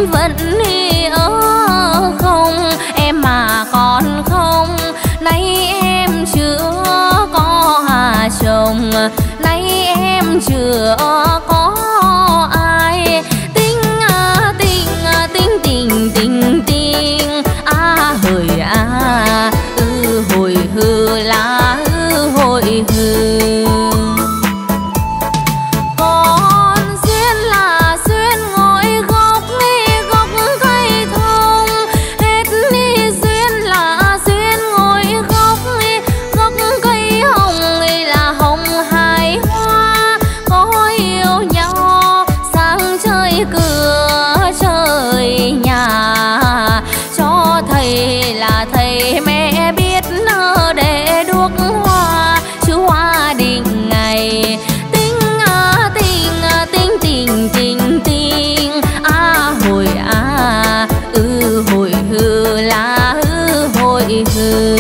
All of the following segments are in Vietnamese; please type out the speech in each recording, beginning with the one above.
vẫn ở không, em mà còn không. Nay em chưa có chồng, nay em chưa có ai. Tình tình hỡi hồi hư lá hồi hư. Còn duyên là duyên ngồi gốc cây thông, hết duyên là duyên ngồi gốc cây hồng là hồng hai hoa. Có yêu nhau sang chơi cửa trời nhà, cho thầy là thầy mẹ biết để đuốc hoa chứ hoa định ngày. Tình hồi hư lá hồi hư.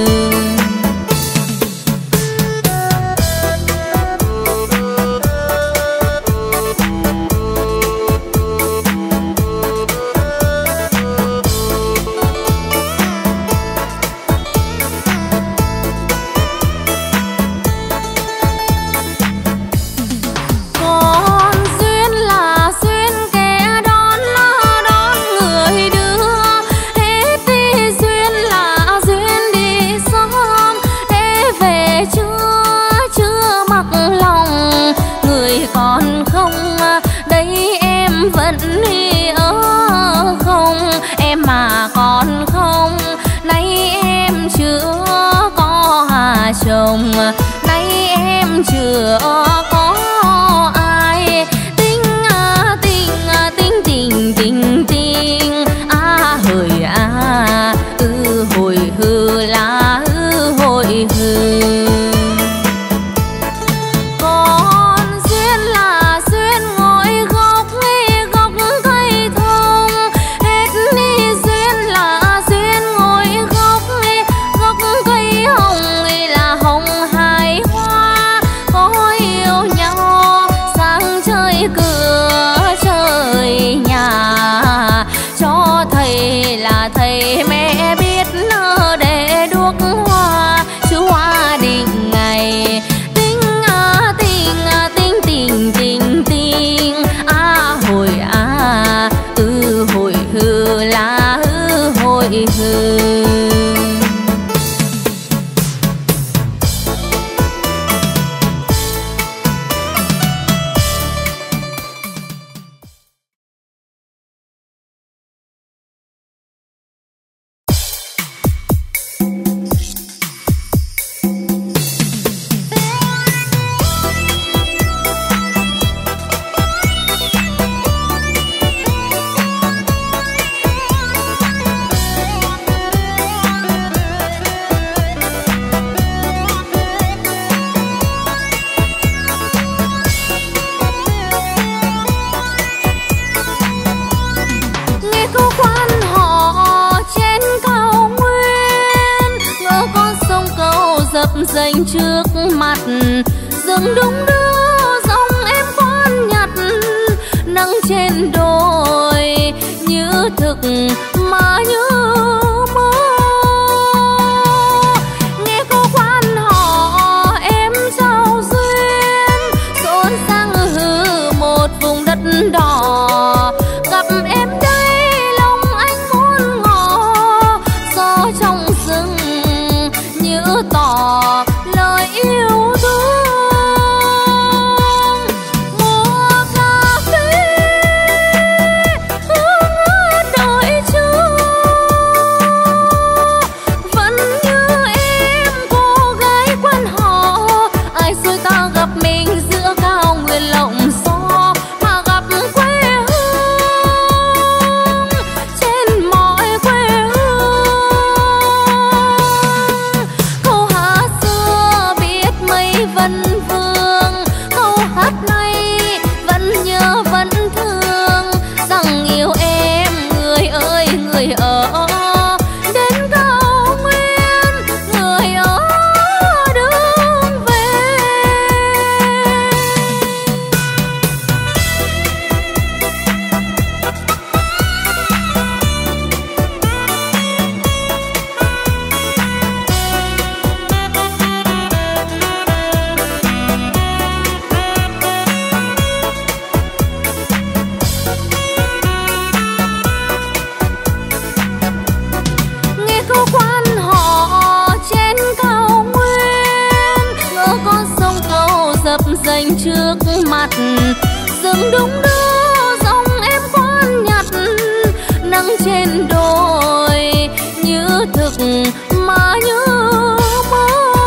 Còn không đấy em vẫn ở không, em mà còn không. Nay em chưa có chồng, nay em chưa có ai. Tình hỡi hồi hư lá hồi hư. Thầy mẹ biết để đuốc hoa chứ hoa định ngày. Tình hồi hư lá hồi hư. Dành trước mặt rừng đung đưa dòng em khoan nhặt. Nắng trên đồi như thực mà như mơ. Nghe cô quan họ em giao duyên, xôn sang một vùng đất đỏ. Gặp em đây lòng anh muốn ngỏ, gió trong rừng như tỏ lời yêu thương. Mùa cà phê hương đợi chờ, rừng đung đưa dòng em quan nhặt, nắng trên đồi như thực mà như mơ.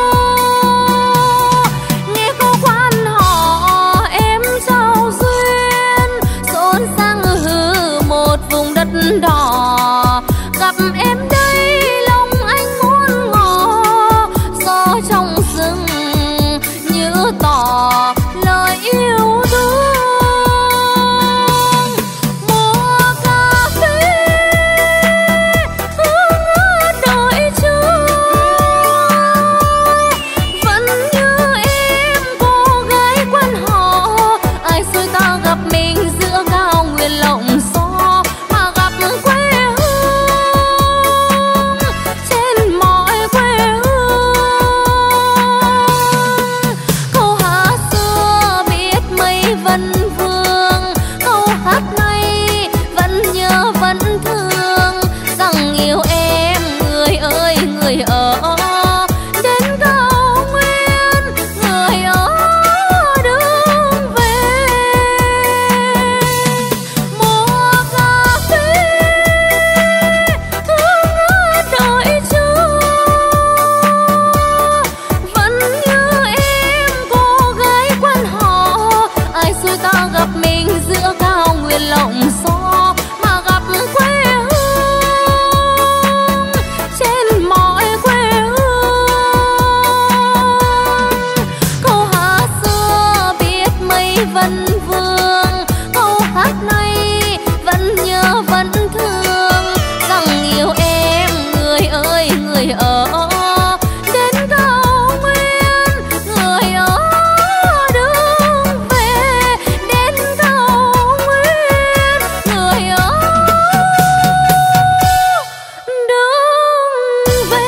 Nghe cô quan họ em giao duyên, xôn sang một vùng đất đỏ. Gặp em đây lòng anh muốn ngỏ, gió trong rừng như tỏ lời yêu thương. Mùa cà phê hương ước đợi chờ, vẫn như em cô gái quan họ. Ai xui ta gặp mình giữa cao nguyên lộng gió, mà gặp quê hương trên mọi quê hương. Câu hát xưa biết mấy vân vương, câu hát này vẫn nhớ vẫn thương, rằng yêu em người ơi người ở đến cao nguyên, người ở đường về. Mùa cà phê hương ước đợi chờ, vẫn như em cô gái quan họ. Ai xui ta gặp mình giữa cao nguyên lộng gió, mà gặp quê hương trên mọi quê hương. Câu hát xưa biết mấy vân vương, câu hát này vẫn nhớ vẫn thương, rằng yêu em người ơi người ở đến cao nguyên, người ở đường về đến cao nguyên, người ở đường về.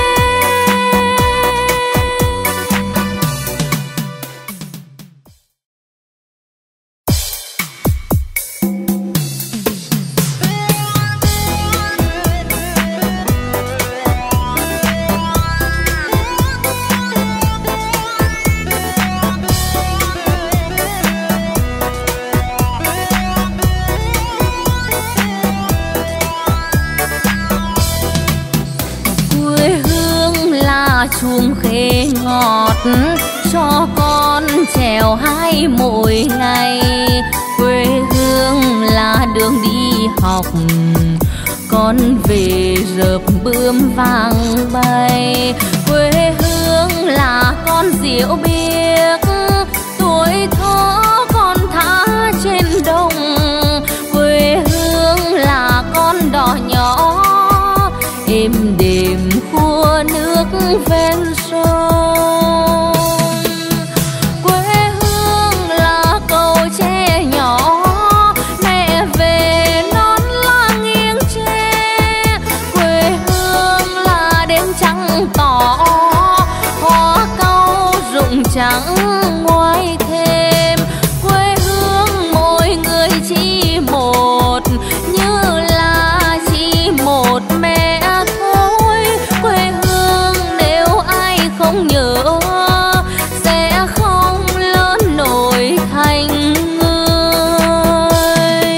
Quê hương là chuông khế ngọt cho con trèo hái mỗi ngày. Quê hương là đường đi học, con về rợp bướm vàng bay. Quê hương là con diệu biếc, tuổi thơ con thả trên đồng. Quê hương là con đò nhỏ êm đềm khua nước ven sông. Quê hương là cầu tre nhỏ, mẹ về non la nghiêng tre. Quê hương là đêm trăng tỏ, hoa cau rụng trắng ngoài thêm. Quê hương mỗi người chỉ một, như là chỉ một mẹ thôi. Quê hương nếu ai không nhớ sẽ không lớn nổi thành người.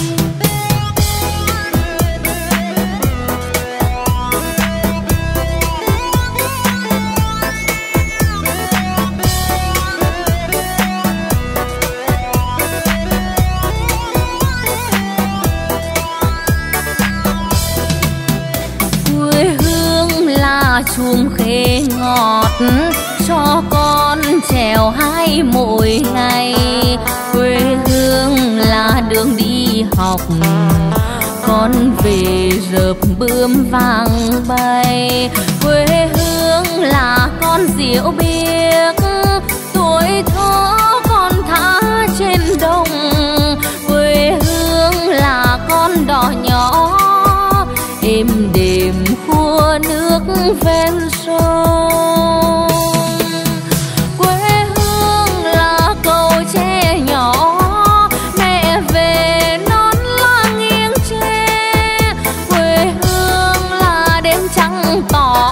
Quê hương là chuông khế ngọt cho con trèo hái mỗi ngày. Quê hương là đường đi học, con về rợp bướm vàng bay. Quê hương là con diệu biếc, tuổi thơ con thả trên đồng. Quê hương là con đò nhỏ êm đềm khua nước ven sông. Quê hương là cầu tre nhỏ, mẹ về non la nghiêng tre. Quê hương là đêm trăng tỏ,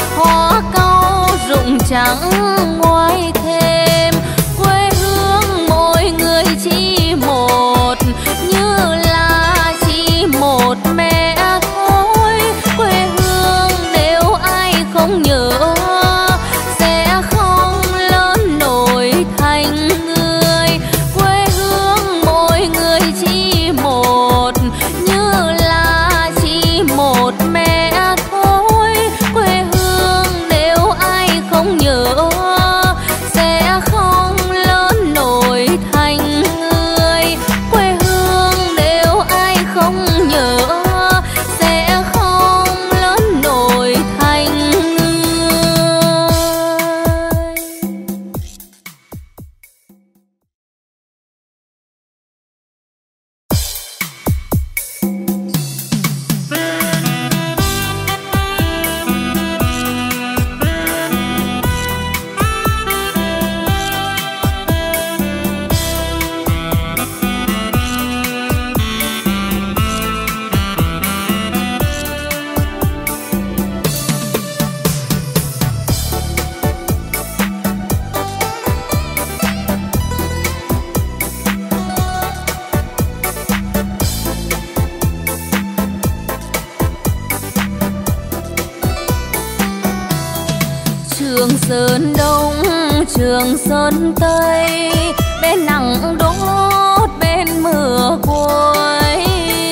hoa cau rụng trắng ngoài thêm. Quê hương Sơn Đông Trường Sơn Tây, bên nắng đốt bên mưa cuối.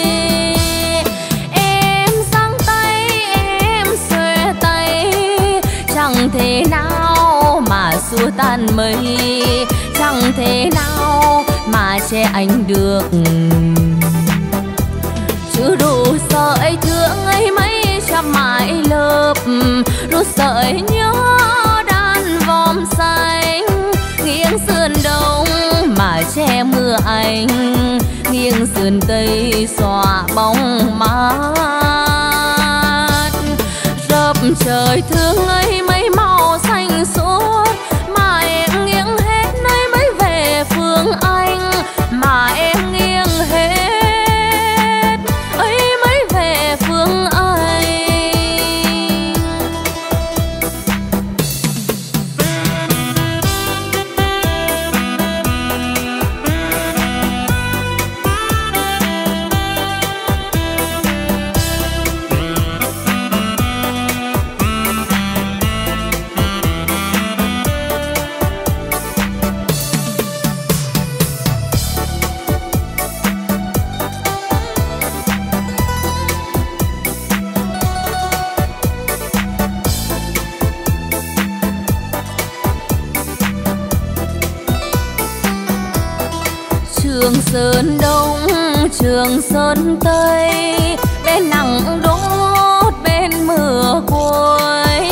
Em giang tay em xòe tay, chẳng thể nào mà xua tan mây, chẳng thể nào mà che anh được. Chứ đủ sợi thương ấy mấy trăm mãi lớp, đủ sợi nhớ đan vòm xanh. Nghiêng sườn đông mà che mưa anh, nghiêng sườn tây xòa bóng mát. Rập trời thương ấy mấy màu xanh suốt, mà em nghiêng hết nơi mới về phương Anh. Mà em nghiêng hết ấy mới về phương Anh. Trường Sơn Đông Trường Sơn Tây, bên nắng đốt bên mưa cuối.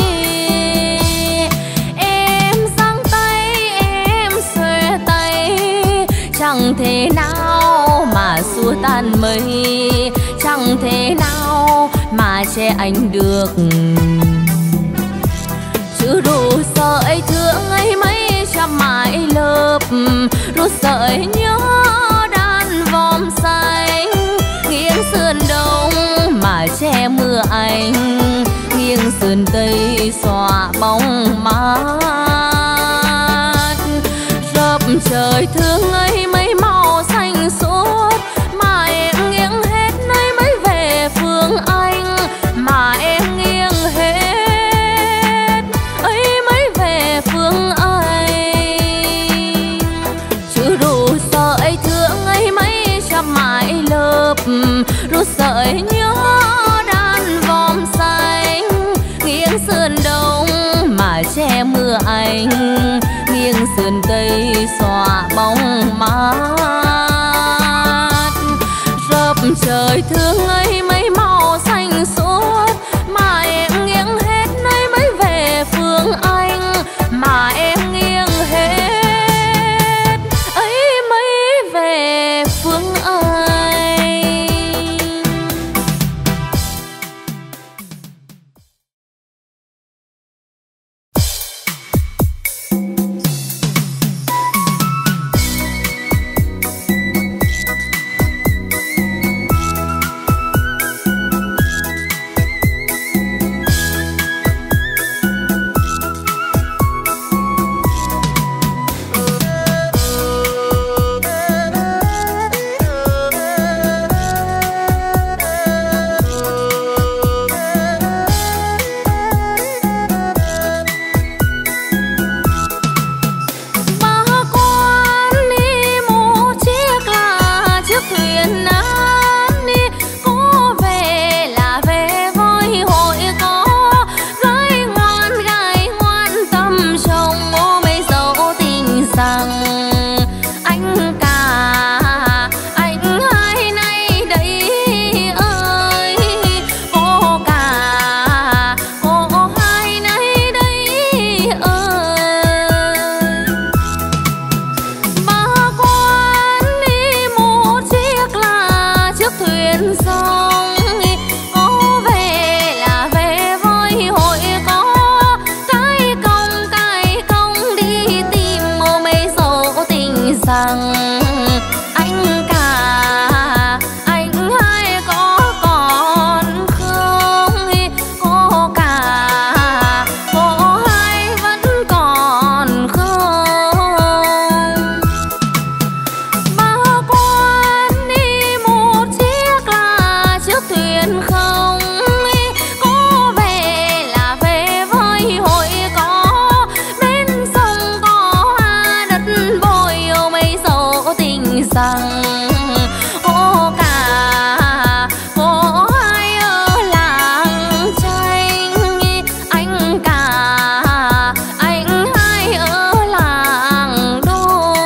Em giang tay em xòe tay, chẳng thể nào mà xua tan mây, chẳng thể nào mà che anh được. Chứ đủ sợi thương ấy mấy trăm mãi lớp, đủ sợi nhớ đan vòm xanh. Nghiêng sườn đông mà che mưa anh, nghiêng sườn tây xòa bóng mát. Rập trời thương ấy mấy màu xanh suốt, mà em nghiêng hết nơi mới về phương Anh. Mà em nghiêng hết ấy mới về phương Anh. Chứ đủ sợi thương ấy mấy trăm mãi lớp, đủ sợi nhớ đan vòm xanh. Nghiêng sườn đông mà che mưa anh, nghiêng sườn tây xòa bóng mát. Rập trời thương ấy mấy màu xanh suốt, mà em nghiêng hết nơi mới về phương Anh. Mà em nghiêng hết ấy mới về phương Anh. rằng hô cả hô hai ở làng tranh, anh cả anh hai ở làng đôi.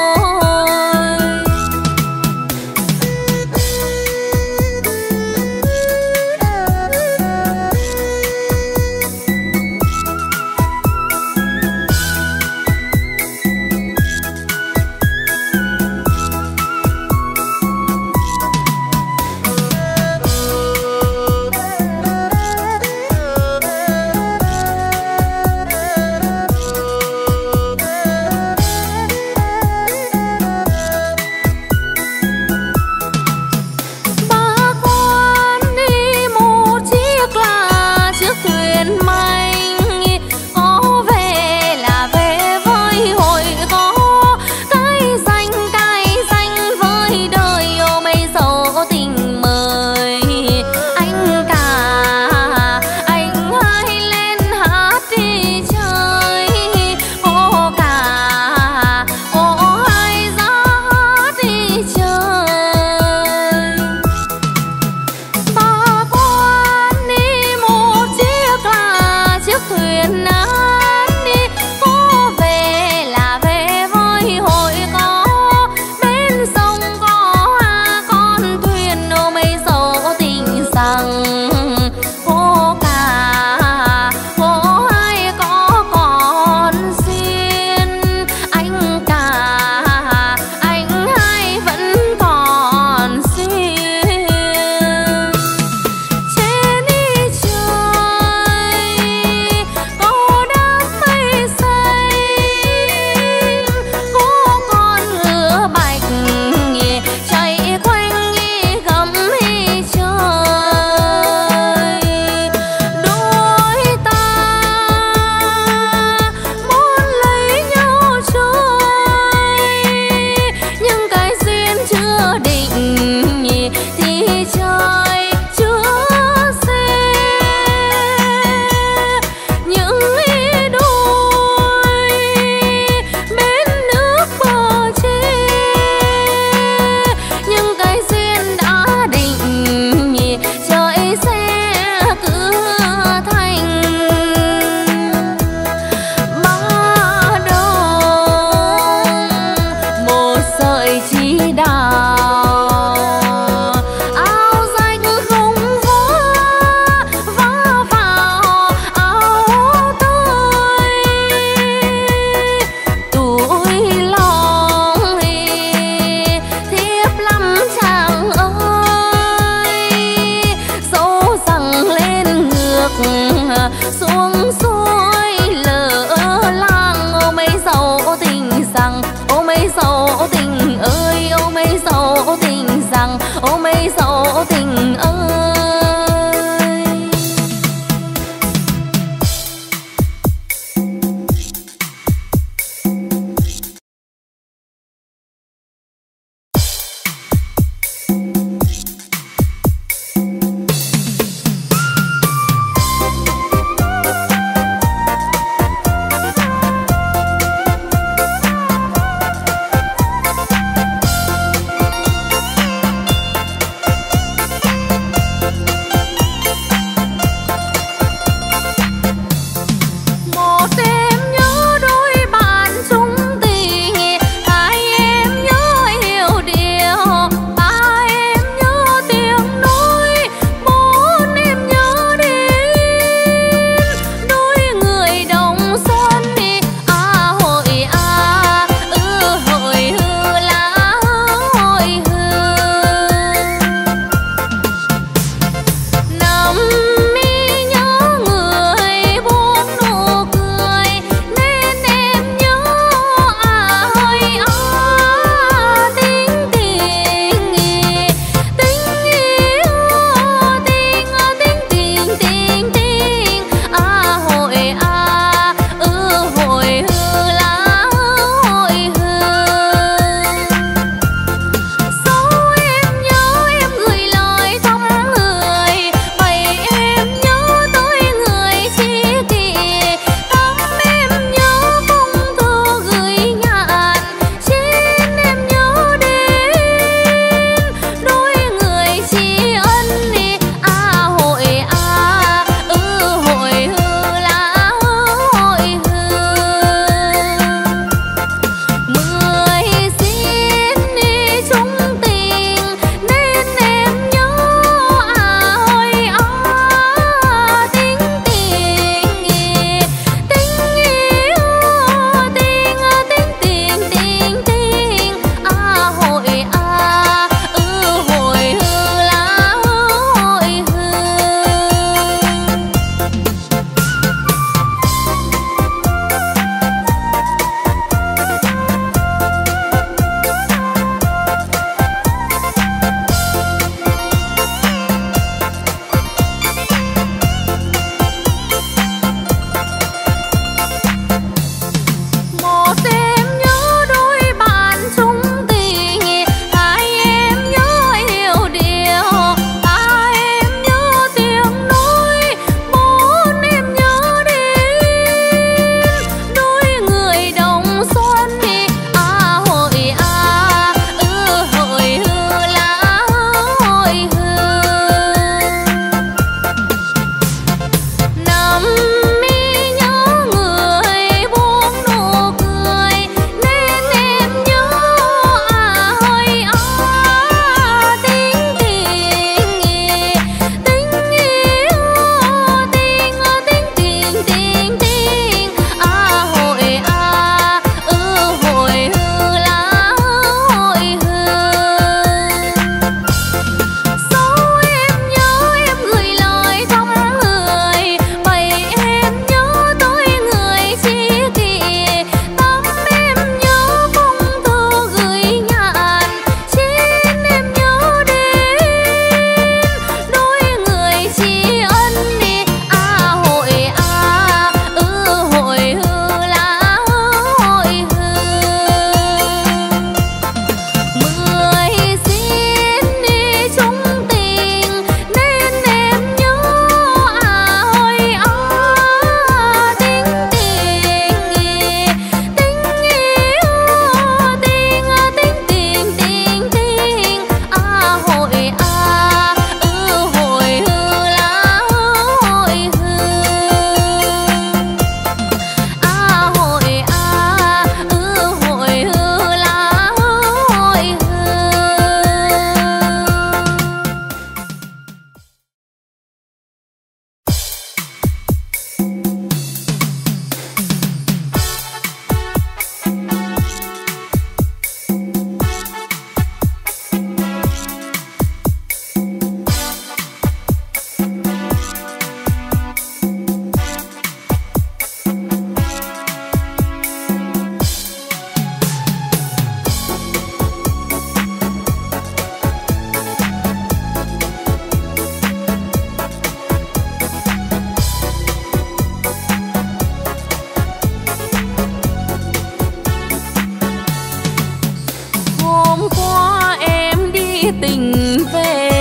tình về.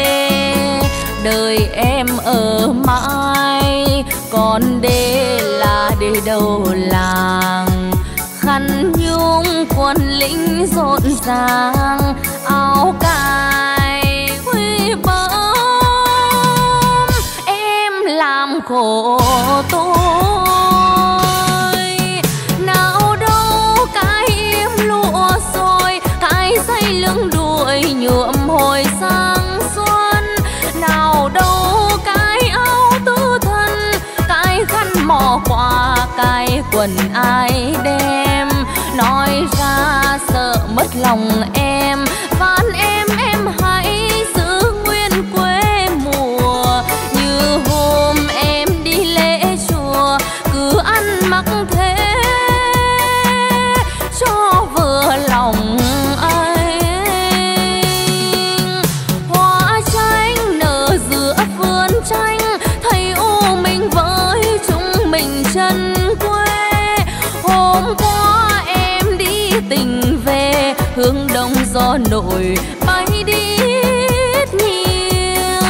Đời em ở mãi còn để là để đầu làng, khăn nhung quân lính rộn ràng, áo cài huy bóng em làm khổ tôi. Nào đâu cái im lụa rồi, cái dây lưng đuổi nhuộm hồi sang xuân. Nào đâu cái áo tứ thân, cái khăn mò qua, cái quần ai đem. Nói ra sợ mất lòng em, van em hãy giữ nguyên quê mùa. Như hôm em đi lễ chùa, cứ ăn mặc thế cho vừa lòng anh. Hoa chanh nở giữa vườn chanh, thấy u mình với chúng mình chân quê. Hôm qua em đi tình về, hướng đông gió nổi bay đi ít nhiều.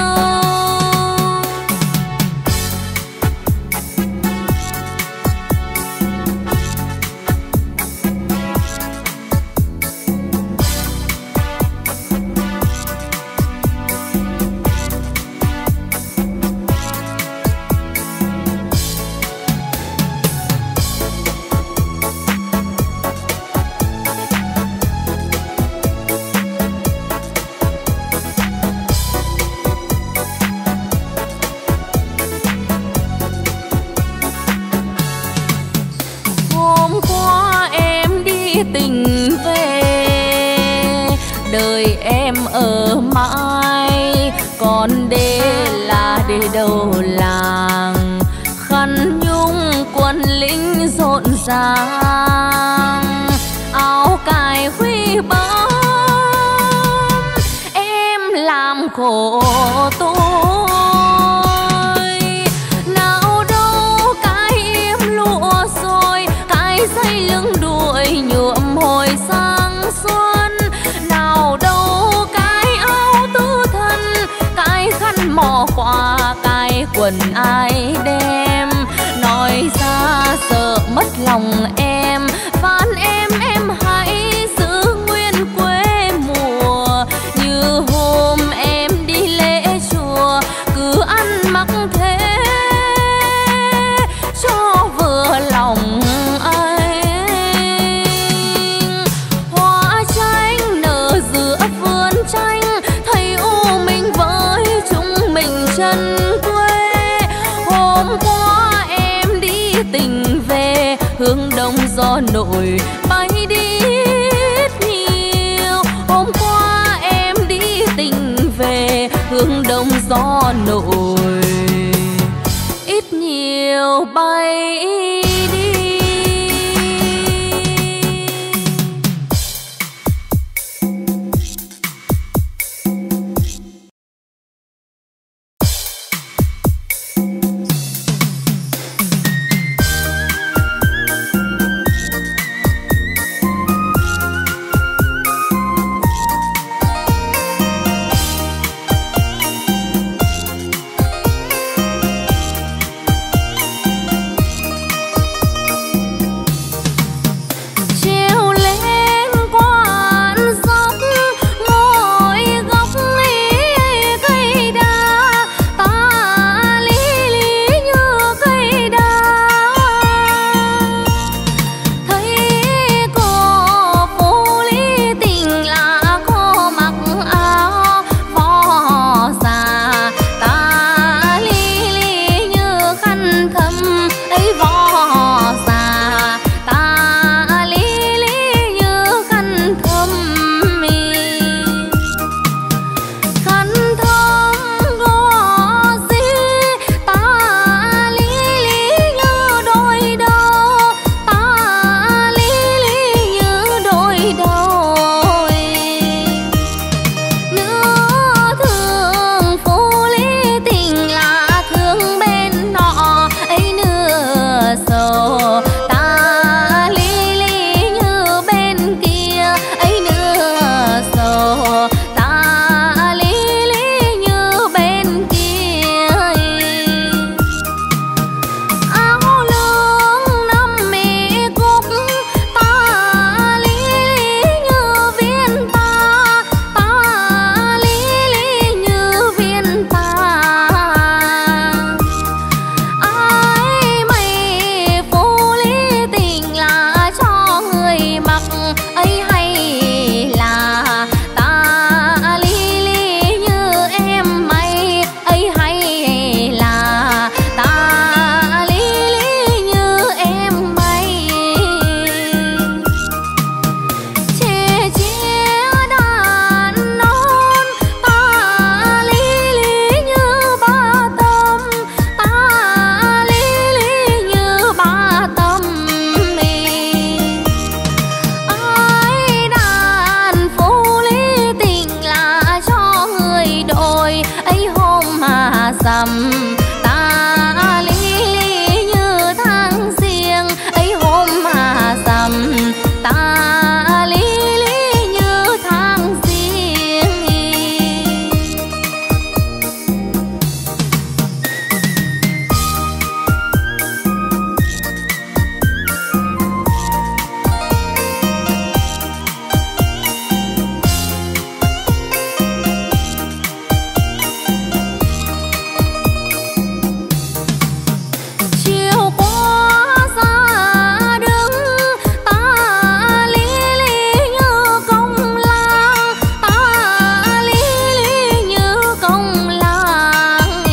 Hôm qua em đi tình về, đời em ở mãi còn để là để đầu làng, khăn nhung quân lính rộn ràng, áo cài huy bóng em làm khổ tôi. Nào đâu cái im lụa rồi, cái dây lưng đuổi nhuộm hồi sang xuân. Nào đâu cái áo tứ thân, cái khăn mò qua, cái quần ai đem. Nói ra sợ mất lòng em, van em hãy giữ nguyên quê mùa. Như hôm em đi lễ chùa, cứ ăn mặc thế cho vừa lòng anh. Hoa chanh nở giữa vườn chanh, thấy u mình với chúng mình chân quê. Hôm qua em đi tình về, hướng đông gió nổi bay đi ít nhiều. Hôm qua em đi tình về, hướng đông gió nổi ít nhiều bay đi. sầm. Ta lý lý như tháng giêng ấy hôm mà sầm. Ta lý lý như tháng giêng. Chiều qua ra đứng ta lý lý như công lang. Ta lý lý như công lang.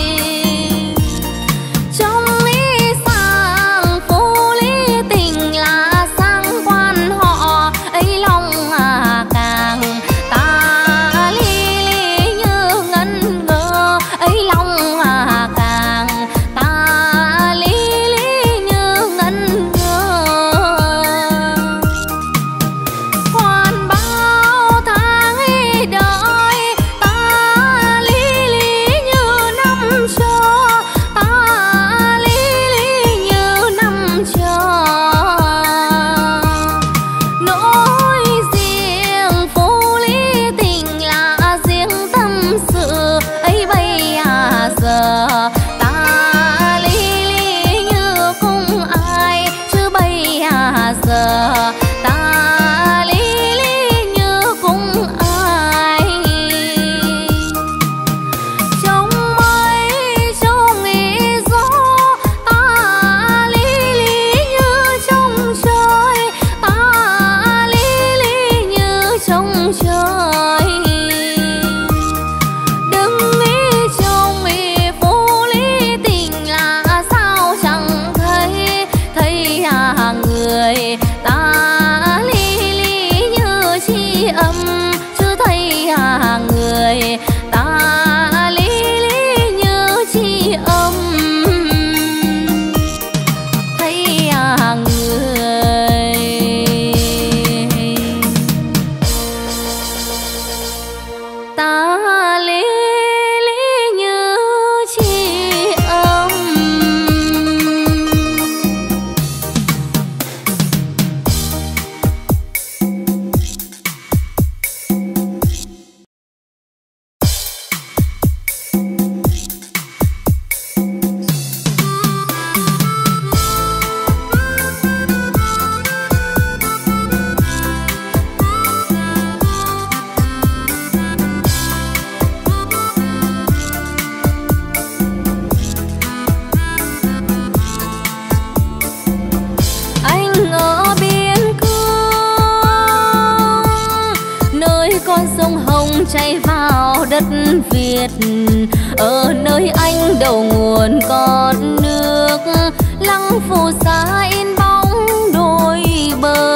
Trong lý sang phú lý tình là sang quan họ ấy lòng càng. Ta lý lý như ngân ngơ ấy lòng càng. Ta lý lý như ngân ngơ. Khoan bao tháng ấy đợi ta lý lý như năm chờ. Ta lý lý như năm chờ. Nỗi riêng phú lý tình là riêng tâm sự ấy bây giờ. Ta lý lý như cùng ai chứ bây giờ. Ta lý lý như cùng ai. Trong mây trong ý gió ta lý lý như trong trời. Ta lý lý như trong trời. Đừng nghĩ trong ý phú lý tình là sao chẳng thấy. Thấy người ta lý lý như tri âm chứ thấy người ta lý lý như tri âm. Thấy người ta lý lý như tri âm. Anh ở biên cương nơi con sông Hồng chảy vào đất Việt. Ở nơi anh đầu nguồn con nước lăng phù sa in bóng đôi bờ.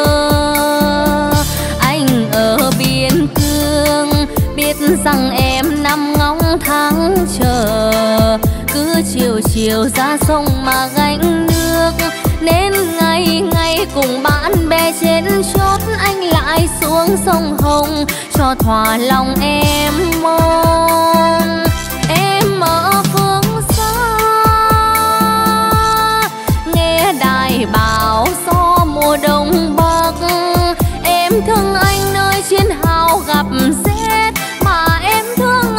Anh ở biên cương biết rằng em nằm ngóng tháng chờ. Cứ chiều chiều ra sông mà gánh nước. Nên ngày ngày cùng bạn bè trên chốt anh lại xuống sông Hồng cho thỏa lòng em mong. Em ở phương xa nghe đài báo gió mùa đông bắc. Em thương anh nơi chiến hào gặp rét mà em thương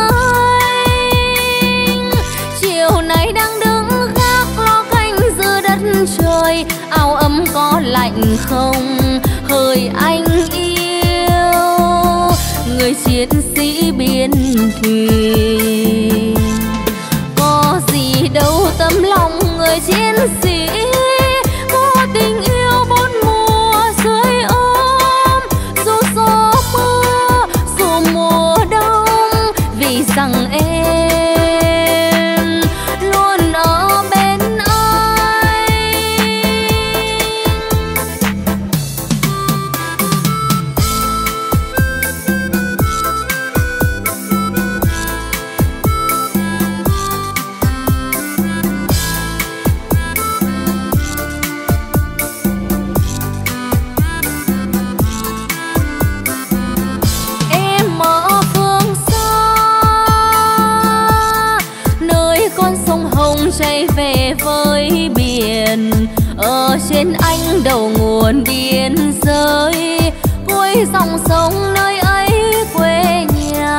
anh. Chiều nay đang đứng gác lo canh giữa đất trời. Áo ấm có lạnh không hỡi anh yêu. Người chiến sĩ biên thùy có gì đâu tấm lòng người chiến sĩ. Có tình yêu bốn mùa dưới ôm dù gió mưa dù mùa đông. Vì rằng em luôn ở bên anh. Em ở phương xa chảy về với biển. Ở trên anh đầu nguồn biên giới, cuối dòng sông nơi ấy quê nhà.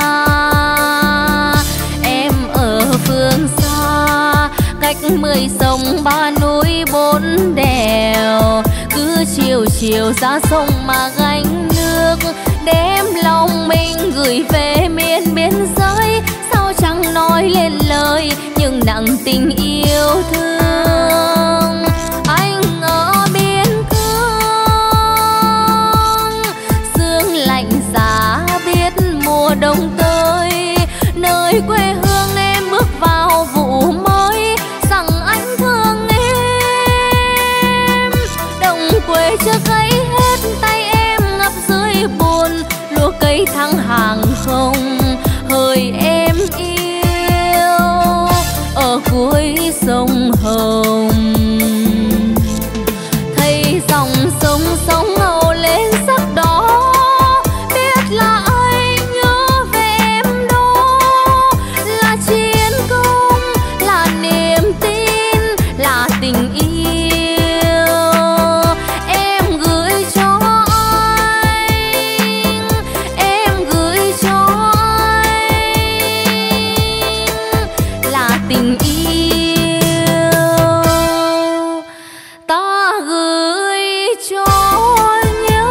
Em ở phương xa, cách 10 sông 3 núi 4 đèo, cứ chiều chiều ra sông mà gánh nước, đem lòng mình gửi về miền biên giới. Sao chẳng nói lên lời nhưng nặng tình yêu thương. Anh ở biên cương, sương lạnh giá biết mùa đông tới, nơi quê hương em bước vào vụ mới. Rằng anh thương em, đồng quê chưa cấy hết, tay em ngập dưới buồn. Lúa cây thăng hàng không, hỡi em yêu ở cuối sông Hồng. Thấy dòng sông sóng âu lên sắc đỏ, biết là anh nhớ về em đó. Là chiến công, là niềm tin, là tình yêu em gửi cho anh, em gửi cho anh, là tình yêu ta gửi cho nhau.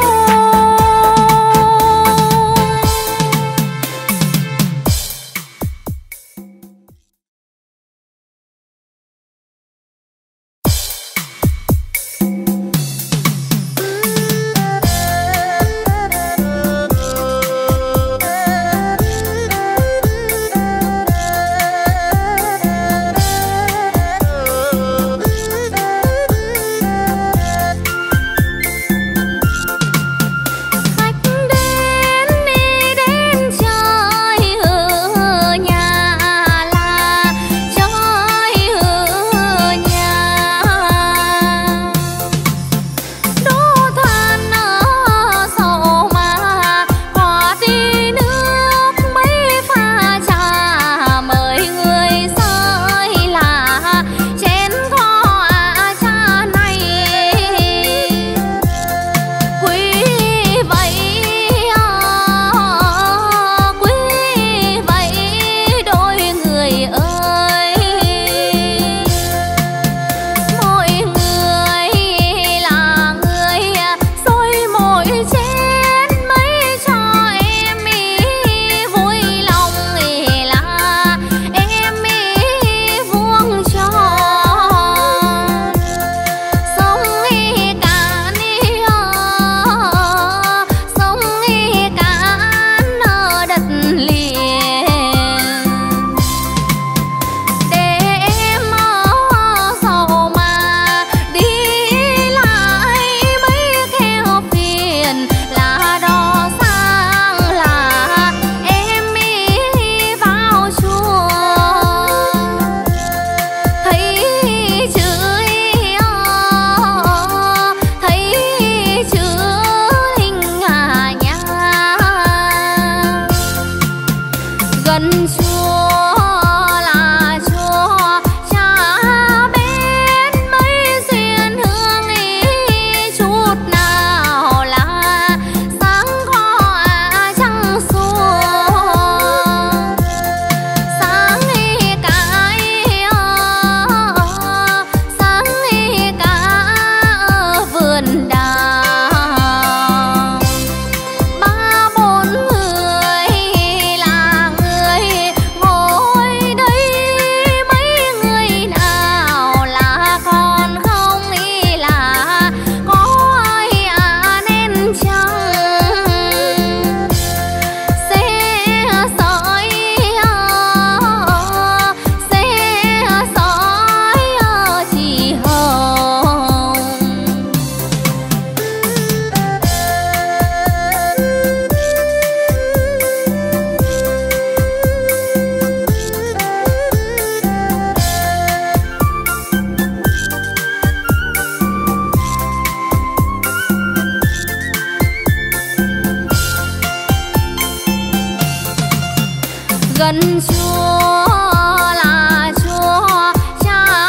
gần Chúa là Chúa Cha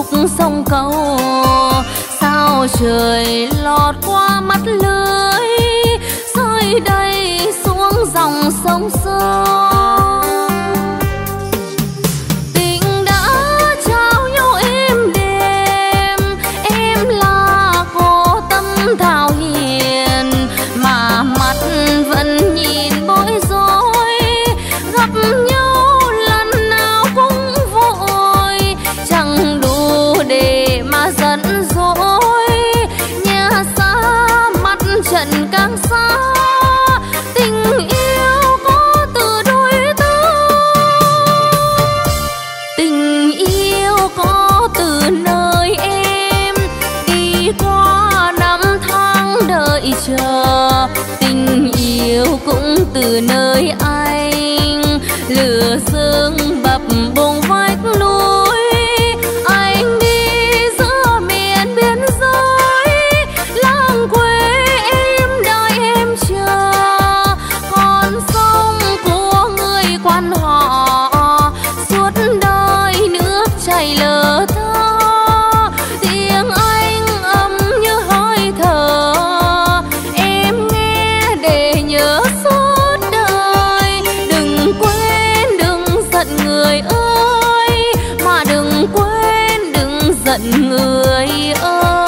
sông cầu, sao trời lọt qua mắt lưới, rơi đầy xuống dòng sông sâu. Tình đã trao nhau êm đềm, em là cô tâm thảo hiền, mà mắt vẫn nhìn bối rối, gặp nhau lần nào cũng vội, chẳng đủ để mà giận dỗi. Nhà xa mắt trận càng xa, tình yêu có từ đôi ta. Tình yêu có từ nơi em, đi qua năm tháng đợi chờ. Tình yêu cũng từ nơi anh, lửa sương bập bùng vách núi. Anh đi giữa miền biên giới, làng quê em đợi em chờ. Con sông của người quan họ, suốt đời nước chảy lờ thơ. Tiếng anh ấm như hơi thở, em nghe để nhớ suốt đời. Đừng quên đừng giận người ơi, mà đừng quên đừng giận người ơi.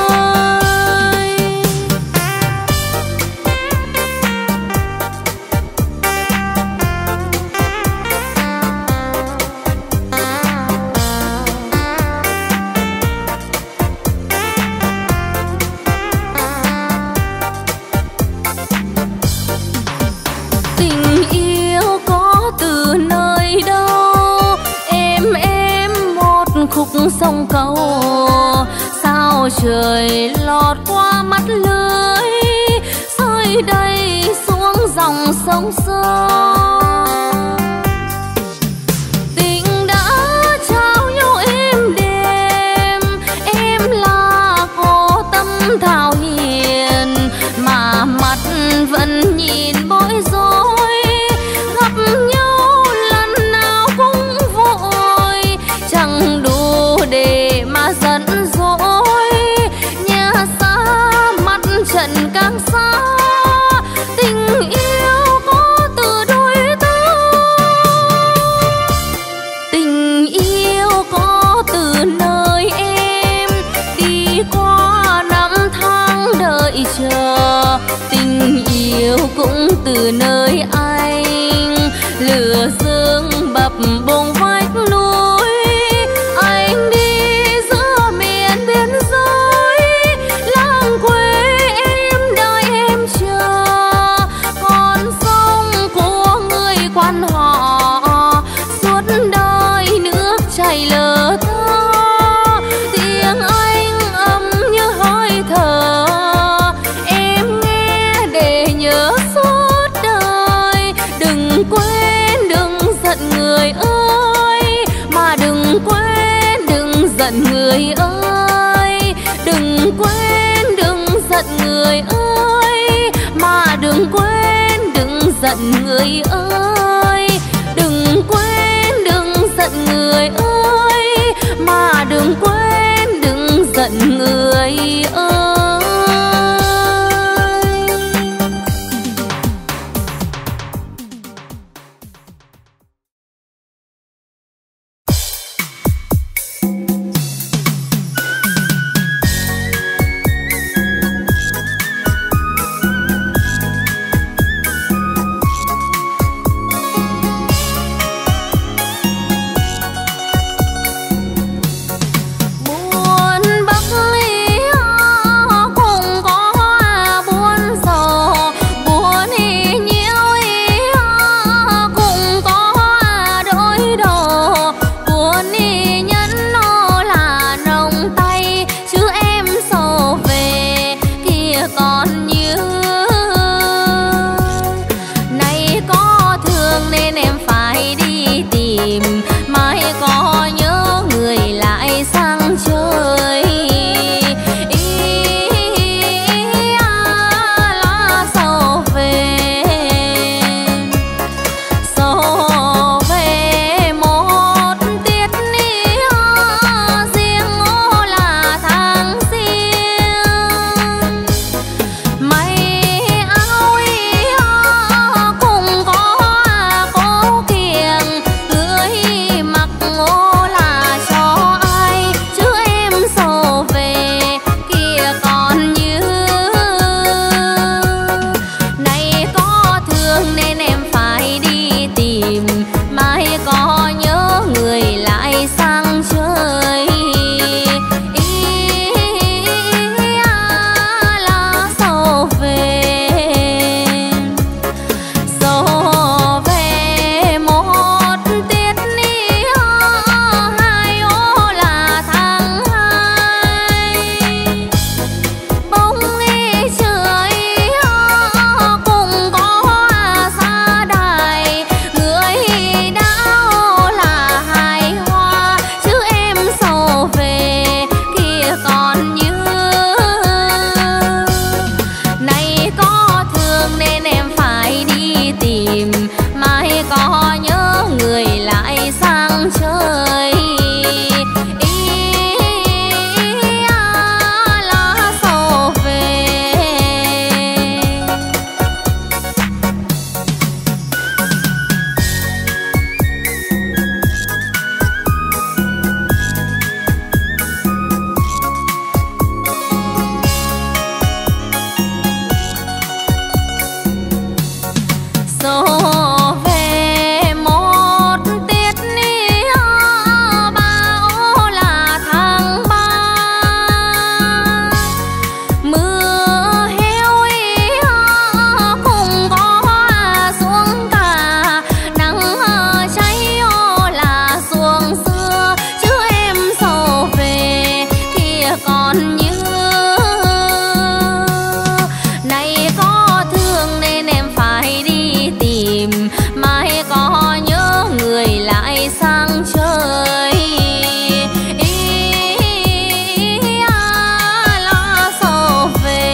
Tình yêu có từ nơi đâu, em một khúc sông cầu, sao trời lọt qua mắt lưới, rơi đầy xuống dòng sông sâu. Tình đã trao nhau êm đềm, em là cô tâm thảo hiền, mà mắt vẫn nhìn bối rối, gặp nhau lần nào cũng vội, chẳng đủ để mà giận dỗi. Nhà xa mắt trận càng xa, tình yêu có từ đôi ta. Tình yêu có từ nơi em, đi qua năm tháng đợi chờ. Tình yêu cũng từ nơi anh, lửa sương bập bùng vách núi. Anh đi giữa miền biên giới, làng quê em đợi em chờ. Con sông của người quan họ, suốt đời nước chảy lờ thơ. Tiếng anh ấm như hơi thở, em nghe để nhớ suốt đời. Đừng quên đừng giận người ơi, mà đừng quên đừng giận người ơi. Đừng quên đừng giận người ơi, mà đừng quên đừng giận người ơi. Đừng quên đừng giận người ơi, mà đừng quên đừng giận người ơi. Buồn Bắc Ly mai có nhớ người lại sang chơi. Lá sầu về một tiết ni hai ô là tháng hai. Bông y trời cùng có xa đài, người đau là hài hoa chứ em sầu về kia còn như. Này có thương nên em phải đi tìm, mai có nhớ người lại sang chơi. Lá sầu về một tiết ni ba ô là tháng ba. Mưa heo ý cùng có xuống cả, nắng cháy ô là xuồng xưa chứ em sầu về kia còn như. Này có thương nên em phải đi tìm, mai có nhớ người lại sang chơi. Lá sầu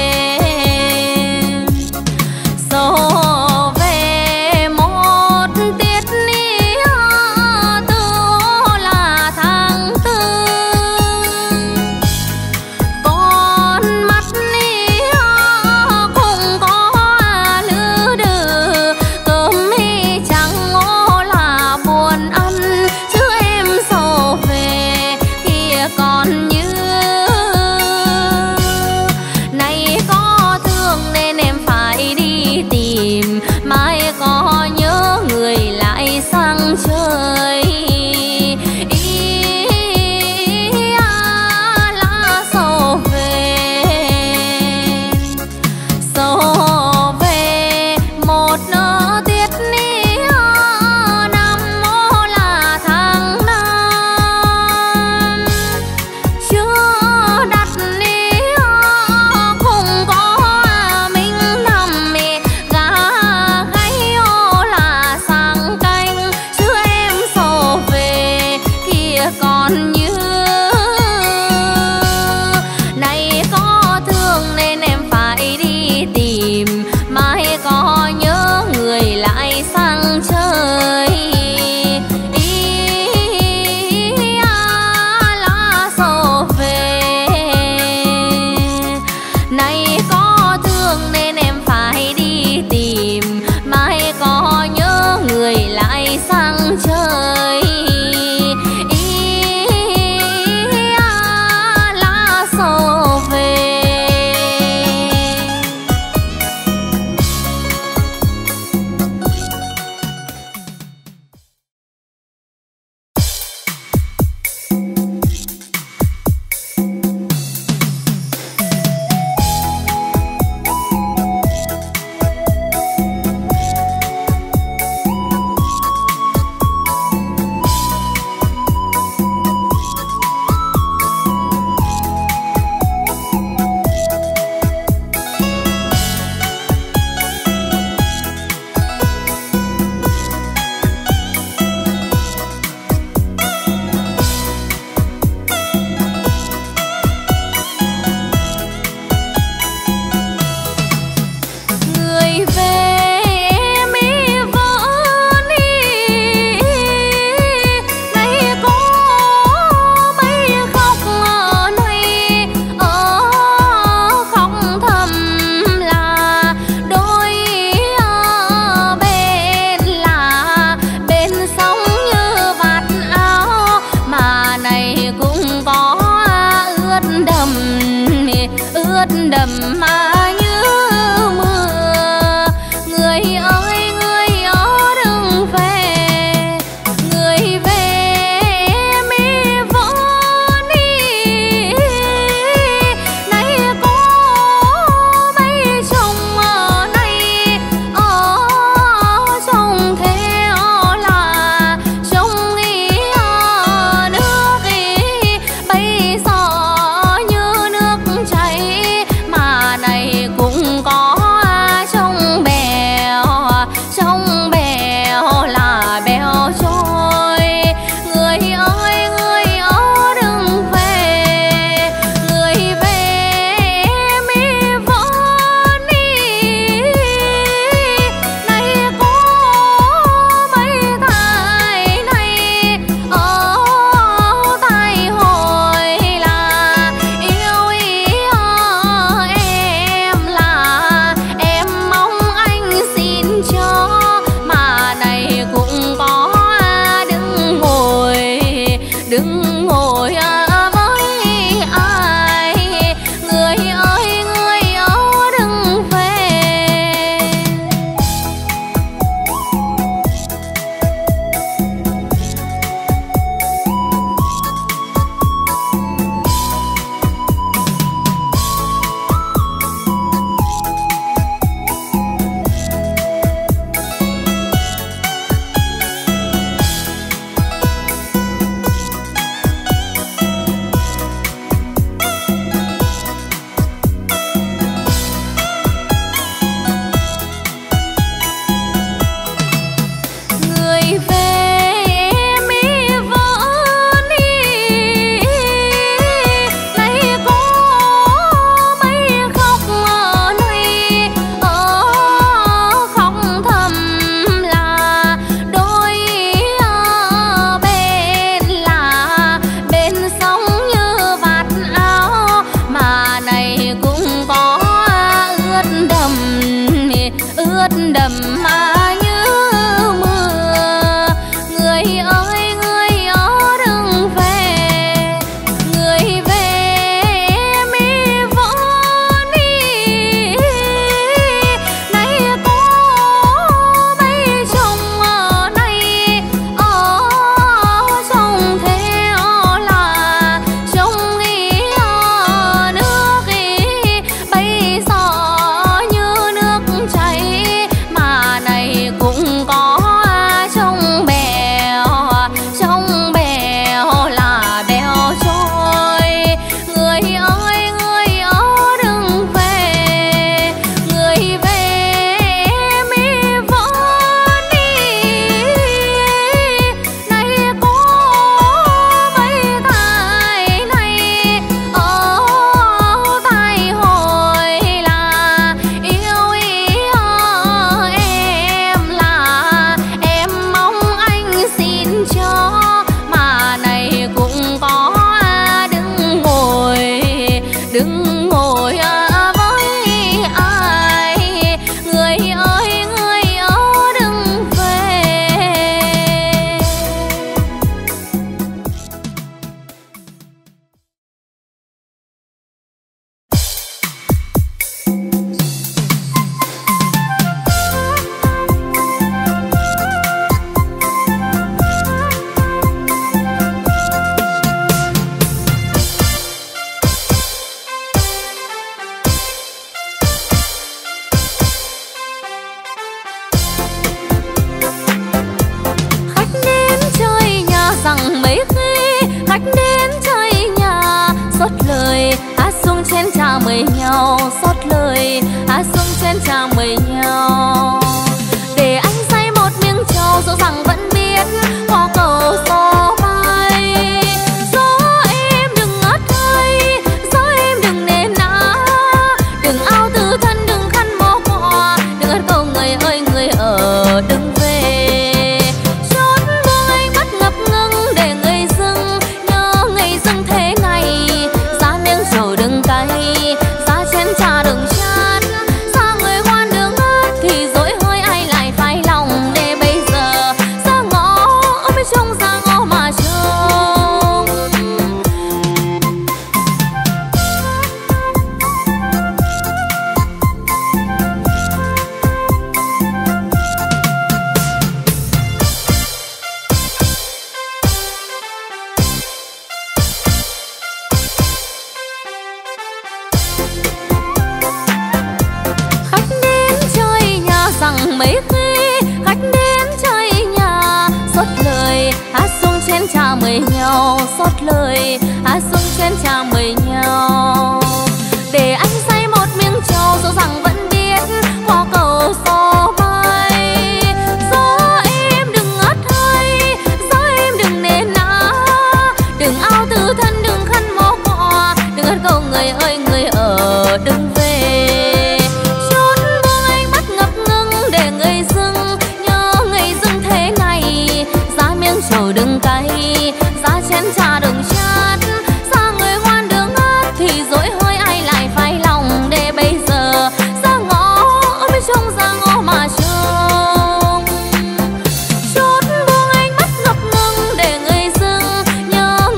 về một tiết ni tư là tháng tư. Con mắt ni cùng có lư đừ, cơm mi trắng ô là buồn ăn chứ em sầu về kia còn như. Này có thương nên em phải đi tìm, mai có nhớ người lại sang chơi. Lá sầu về một tiết ni năm ô là tháng năm. Chưa đặt ni cùng có mình nằm gà gáy ô là sang canh chứ em sầu về kia còn như. Này có thương nên em phải đi tìm, mai có nhớ người lại sang chơi. Lá sầu về này có thương nên em phải đi tìm, mai có nhớ người lại sang chơi. Lá sầu về đầm mà như mưa. Người ơi người ở đừng về, đừng ngồi với ai. Người ơi người ơi đừng về. Đầm mà như mưa. Người ơi người ơi đừng về. Người về em đi vốn đi. Nay có mấy chồng ở đây chồng theo là chồng đi nước đi. Bây giờ như nước chảy cũng có trong bèo là bèo trôi. Người ơi đừng về. Người về em đi vốn đi. Nay có mấy tài này tài hồi là yêu em là em mong anh xin cho. Mà này cũng có đừng ngồi với ai. Người ơi đừng về. Rằng mấy khi khách đến chơi nhà xót lời xuống chén trà mời nhau. Xót lời xuống chén trà mời nhau. Để anh say một miếng trầu dẫu rằng vẫn biết có cầu gió bay. Gió em đừng ngất hơi, gió em đừng nề ná. Đừng ao từ thân đừng khăn mó cọ. Đừng ớt cầu người ơi người ở đừng về. Giá chén trà đừng chát, xa người hoan đường hát thì dỗi hơi ai lại phải lòng. Để bây giờ ra ngõ ôm trông ra ngõ mà trông. Rằng mấy khi khách đến chơi nhà xót lời xuống chén trà mời nhau. Xót lời xuống chén trà mời nhau. Để anh say một miếng trầu dẫu rằng vẫn biết có cầu gió bay. Gió em đừng ngất hơi, gió em đừng nề ná. Đừng ao từ thân đừng khăn mó cọ. Đừng ớt cầu người ơi người ở đừng về. Trầu đừng cay, giá chén trà đừng chát. Xa người hoan đường hát thì dỗi hơi ai lại phải lòng. Để bây giờ ra ngõ ôm trông ra ngõ mà trông. Chút buông ánh mắt ngập ngừng để người dưng nhớ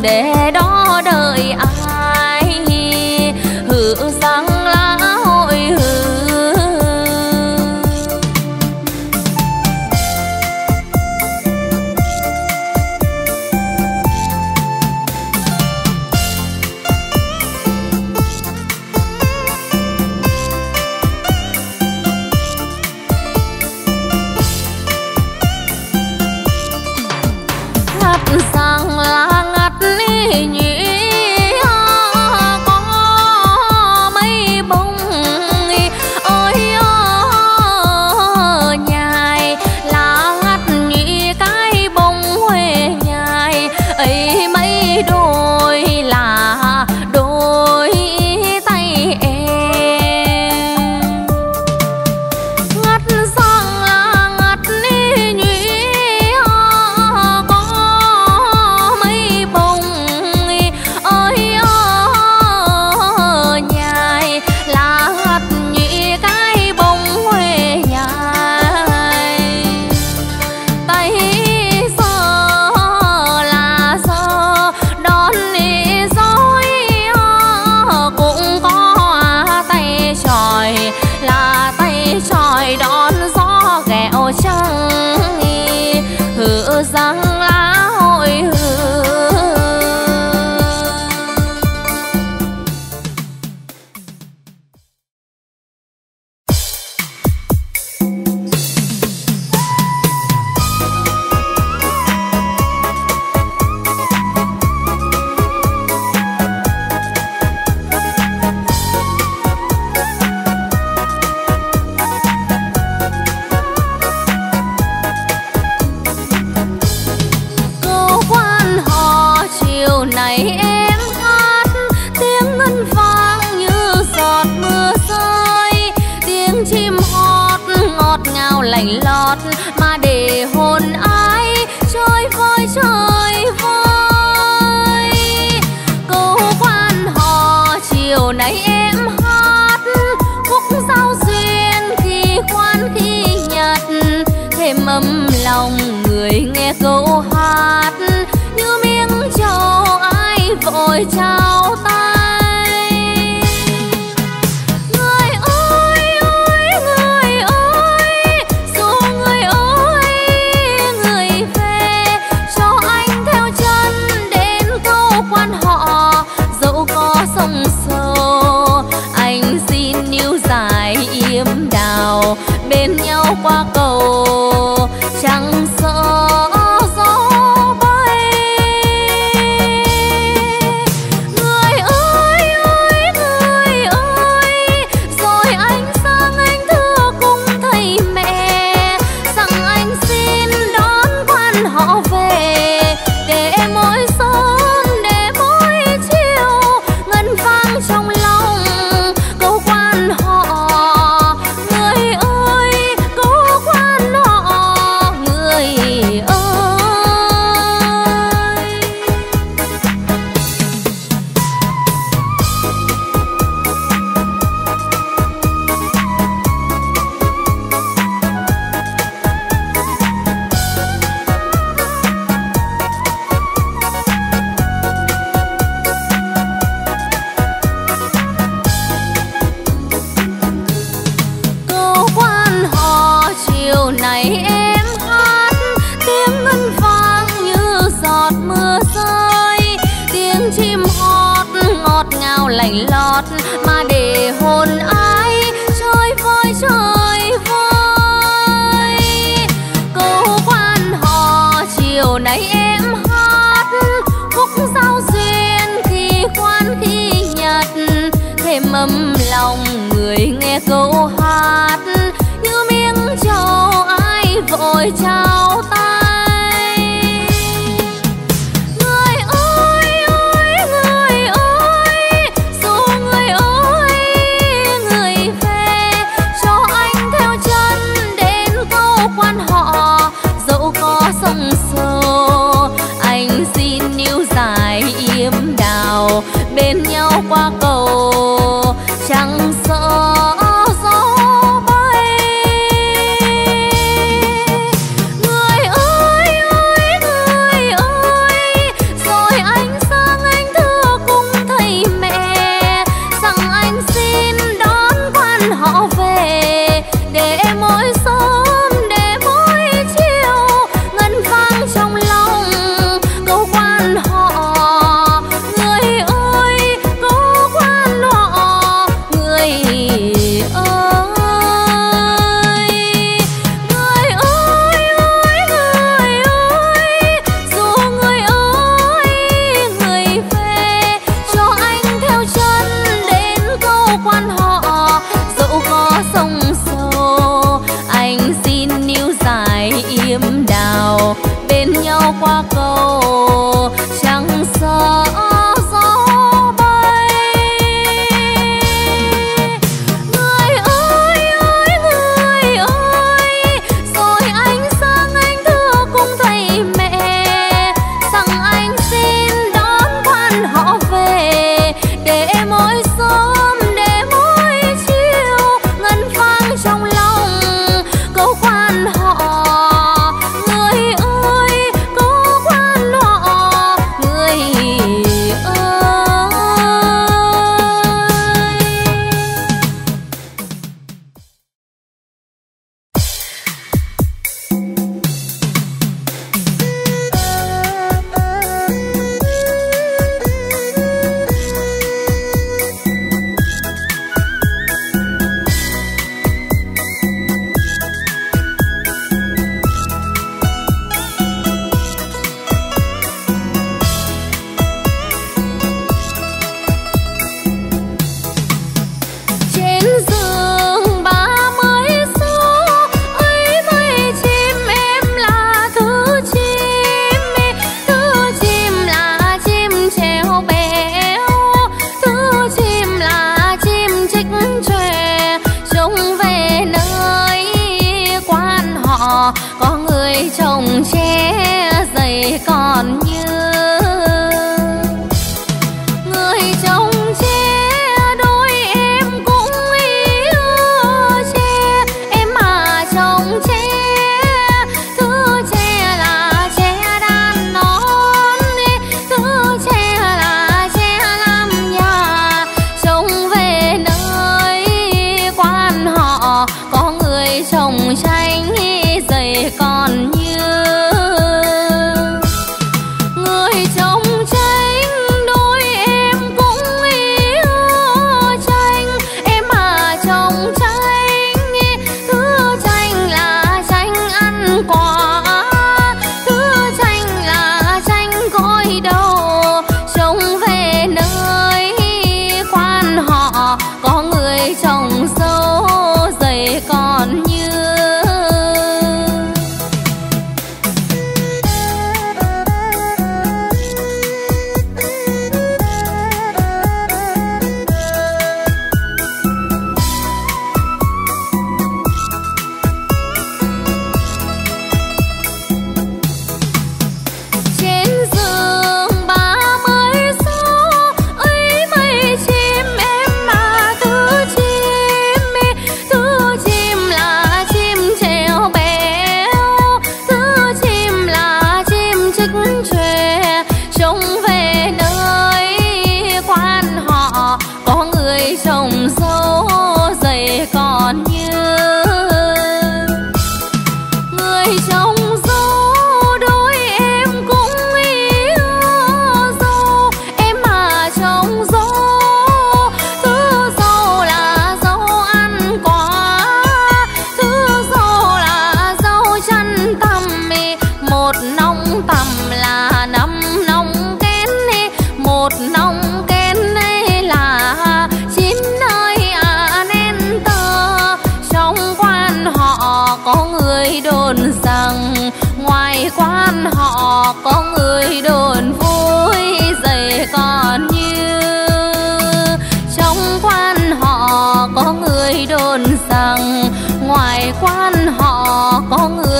để đó đợi ai, hử rằng lá hội hử. Ngắt sang lá ngắt nhị có mấy bông ôi nhài, lá ngắt nhị cái bông huệ nhài ấy mấy đôi là đôi tay em. Ngắt sang lá ngắt nhị có mấy bông ôi nhài, lá ngắt nhị cái bông huệ nhài. Tay giờ là giờ đón đi dối cũng có tay tròi, là tay tròi đón gió ghẹo trăng hử rằng lá hội hử. Câu quan họ chiều này em hát, tiếng ngân vang như giọt mưa rơi, tiếng chim hót ngọt ngào lành lót mà để hồn ai chơi vơi chơi vơi. Câu quan họ chiều này em hát, khúc giao duyên khi khoan khi nhật, thêm ấm lòng người nghe câu hát như miếng trầu ai vội trao tay. Người ơi ơi người ơi, dù người ơi người về, cho anh theo chân đến câu quan họ. Dẫu có sông sâu anh xin níu dài yếm đào, bên nhau qua cầu chẳng sợ gió bay. Người ơi ơi người ơi, rồi anh sang anh thưa cùng thầy mẹ rằng anh xin đón quan họ về, để mỗi sớm để mỗi chiều ngân vang trong lòng câu quan họ. Người ơi câu quan họ, người ơi. Câu quan họ chiều này em hát, tiếng ngân vang như giọt mưa rơi, tiếng chim hót ngọt ngào lành lót mà để hồn ai chơi vơi chơi vơi. Câu quan họ chiều này em hát, khúc giao duyên khi khoan khi nhật, thêm ấm lòng người nghe câu hát như miếng trầu ai vội trao tay. Người ơi ơi người ơi, dù người ơi người về, cho anh theo chân đến câu quan họ. Dẫu có sông sâu anh xin níu dài yếm đào, bên nhau qua cầu chẳng sợ gió bay. Người ơi ơi người ơi, rồi anh sang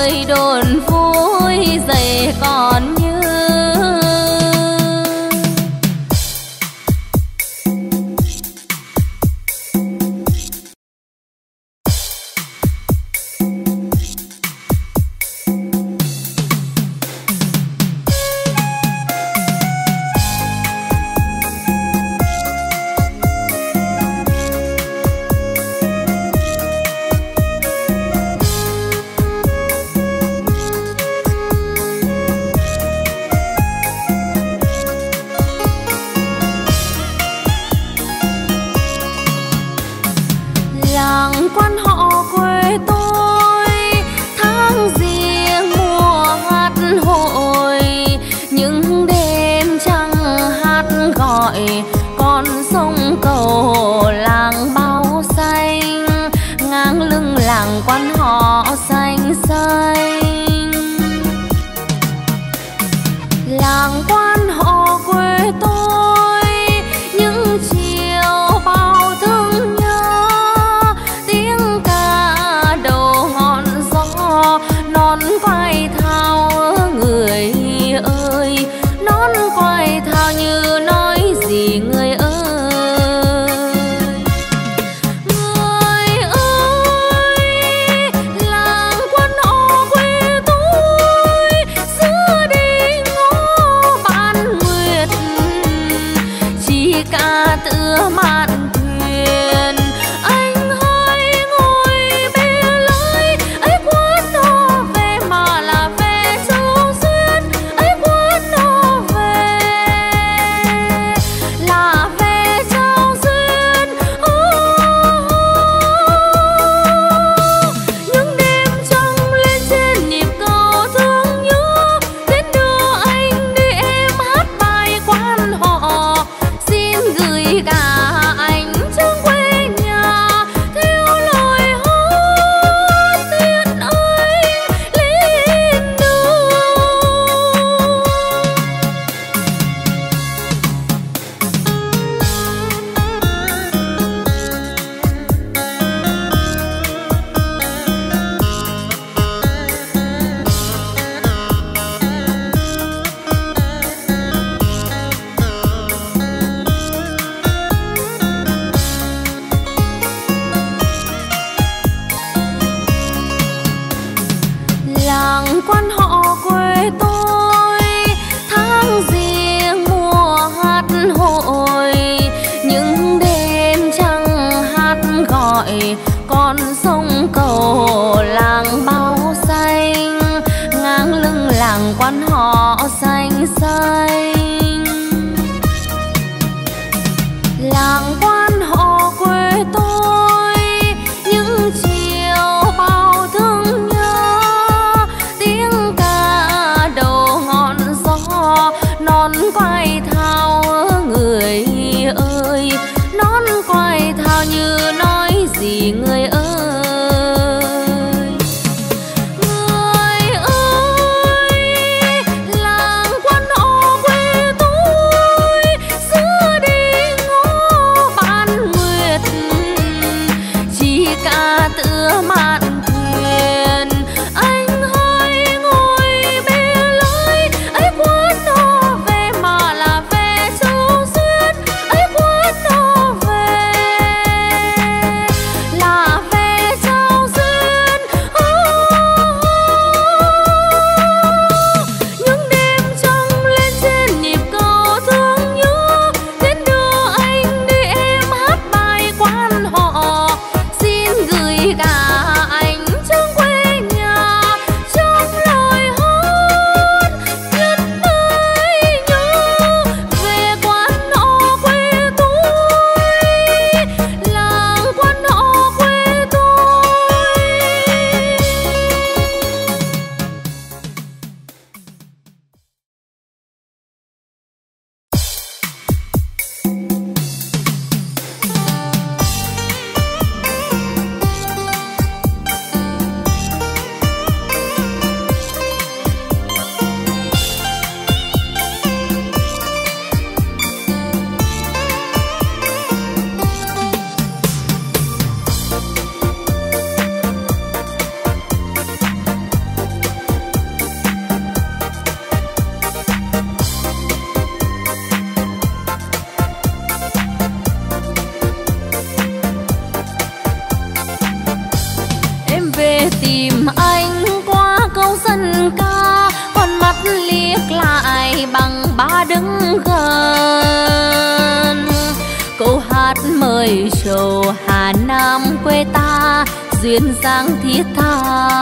lời đồn vui dày còn như. Làng quan họ quê tôi tháng riêng mùa hát hội, những đêm trăng hát gọi con sông cầu làng bao xanh, ngang lưng làng quan họ xanh xanh. Làng quan họ quê tôi những chiều bao thương nhớ, tiếng ca đầu ngọn gió nón quay thao người ơi, nón quay thao như nói gì người ơi. Người ơi, làng quan họ quê tôi xưa đi ngõ bán nguyệt, chỉ ca tựa mạn thuyền. Anh hãy ngồi bê lối ấy quán nó về mà là về Châu Duyên, ấy quán nó về là về Châu Duyên. Những đêm trăng lên trên nhịp cầu thương nhớ, đến đưa anh đi em hát bài quan họ, xin gửi cả anh lại bằng ba đứng gần. Câu hát mời trầu Hà Nam quê ta, duyên dáng thiết tha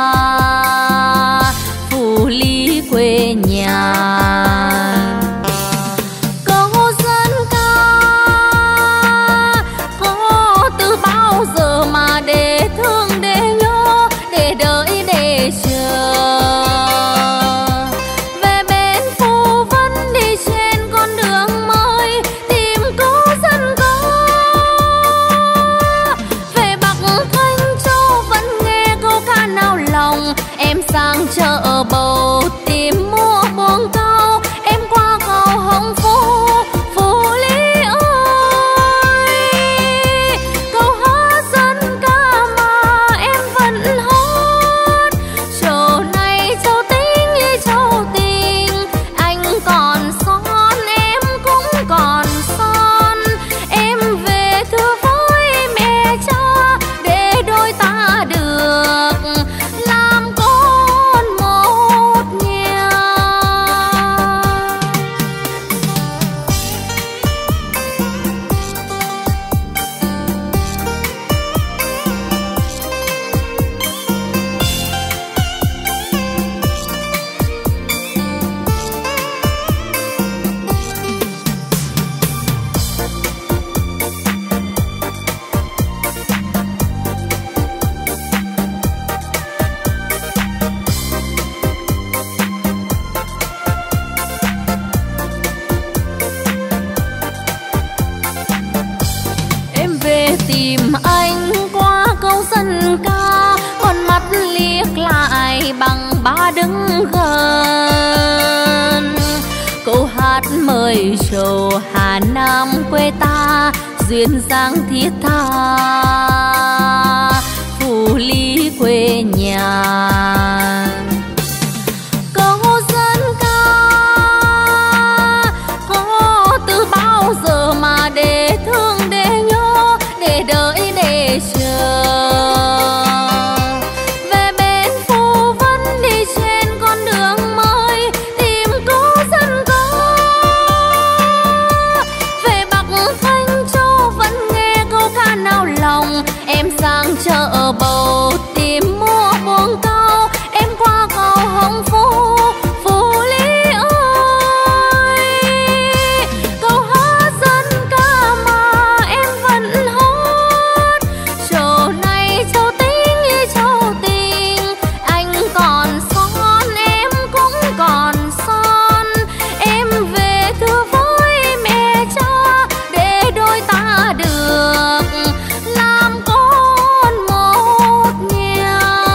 Phù Lý quê nhà. Câu dân ca có từ bao giờ mà để thương để nhớ, để đợi để chờ. Về bên Phù Vân đi trên con đường mới, tìm câu dân ca. Về Bắc Thanh Châu vẫn nghe câu ca nào lòng. Em sang chợ Bầu tìm mua buông cao, em qua cầu Hồng Phú, Phú Lý ơi. Câu hát dân ca mà em vẫn hát. Châu này châu tính như châu tình, anh còn son em cũng còn son. Em về thưa với mẹ cha để đôi ta được làm con một nhà. Em về tìm anh qua câu dân ca, con mắt liếc lại bằng ba đứng gần. Câu hát mời trầu Hà Nam quê ta, duyên dáng thiết tha Phù Lý quê nhà. Câu dân ca có từ bao giờ mà để thương để nhớ, để đợi để chờ. Về bên Phù Vân đi trên con đường mới, tìm câu dân ca. Về Bắc Thanh Châu vẫn nghe câu ca nào lòng. Em sang chợ Bầu tìm mua buông cao, em qua cầu Hồng Phú, Phú Lý ơi. Câu hát dân ca mà em vẫn hát. Châu này châu tính như châu tình, anh còn son em cũng còn son. Em về thưa với mẹ cha để đôi ta được làm con một nhà.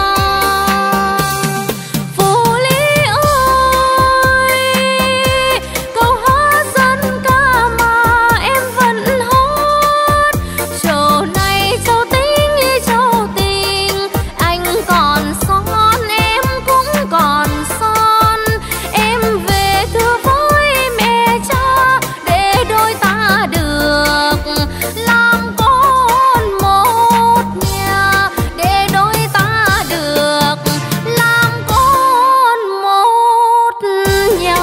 Phú Lý ơi, câu hát dân ca mà em vẫn hát. Châu này châu tính như châu tình, anh còn son em cũng còn son. Em về thưa với mẹ cha để đôi ta được làm con một nhà, để đôi ta được làm con một nhà.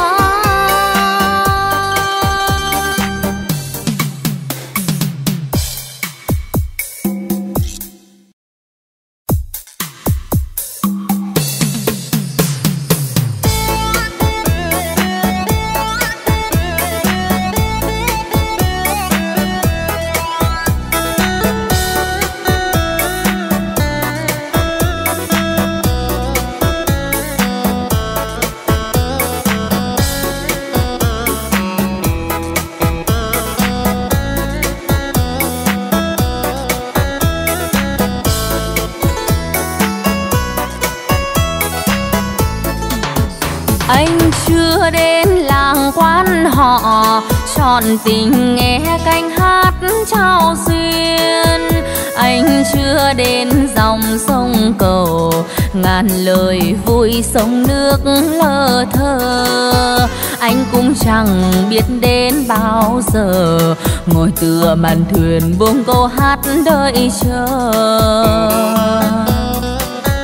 Anh chưa đến làng quan họ, trọn tình nghe canh hát trao duyên. Anh chưa đến dòng sông Cầu, ngàn lời vui sông nước lơ thơ. Anh cũng chẳng biết đến bao giờ, ngồi tựa màn thuyền buông câu hát đợi chờ.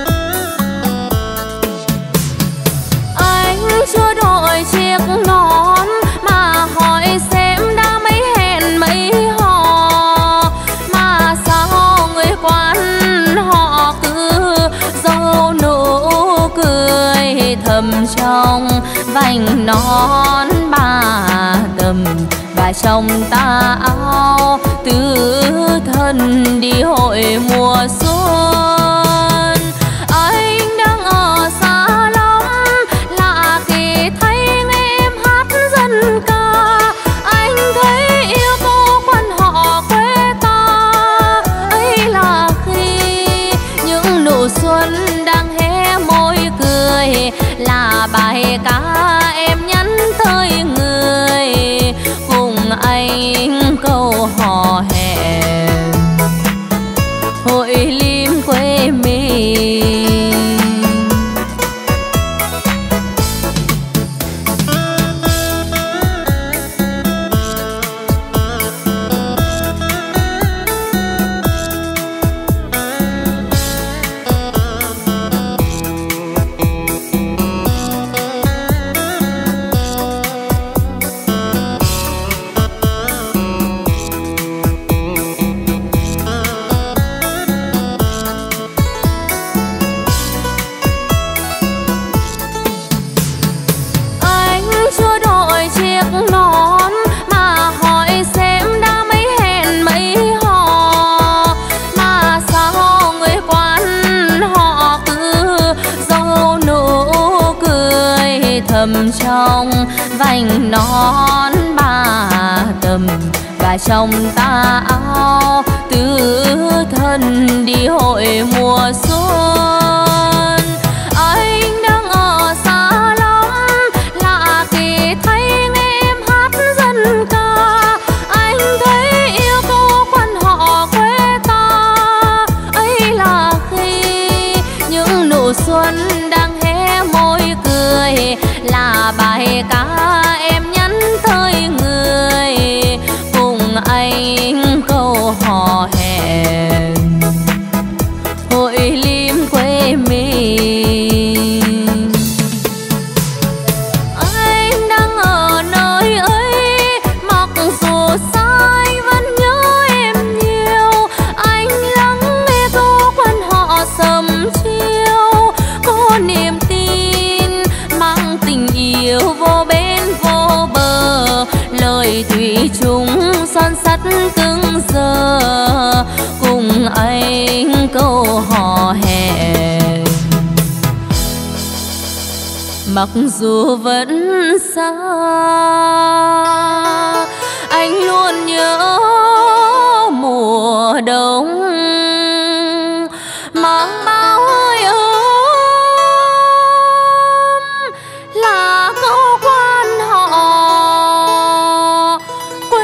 Chưa đổi chiếc nón nón ba tầm và trong ta áo tứ thân đi hội mùa xuân. Anh đang ở xa lắm lạ thì thấy nghe em hát dân ca. Anh thấy yêu cô quan họ quê ta, ấy là khi những nụ xuân đang hé môi cười, là bài ca em nhắn tới người cùng anh câu hò hẹn hội lim quê mình. Thầm trong vành nón ba tầm và trong ta áo tứ thân đi hội mùa xuân. Anh đang ở xa lắm lạ thì thấy nghe em hát dân ca. Anh thấy yêu cô quan họ quê ta, ấy là khi những nụ xuân đang hé môi cười, là bài ca em nhắn tới người cùng anh câu hò hẹn hội lim quê mình. Anh đang ở nơi ấy mặc dù xa anh vẫn nhớ em nhiều. Anh lắng nghe câu quan họ sầm chiều, có niềm tin mang tình yêu vô bên vô bờ, lời thủy chung son sắt từng giờ cùng anh câu hò hẹn. Mặc dù vẫn xa anh luôn nhớ mùa đông mang bao hơi ấm, là câu quan họ quê